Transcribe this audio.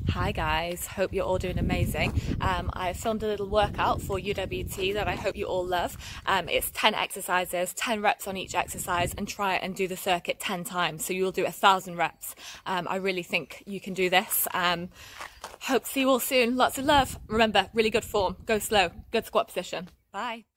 Hi guys, hope you're all doing amazing. I filmed a little workout for UWT that I hope you all love. It's 10 exercises, 10 reps on each exercise, and try and do the circuit 10 times. So you'll do 1,000 reps. I really think you can do this. Hope to see you all soon. Lots of love. Remember, really good form. Go slow. Good squat position. Bye.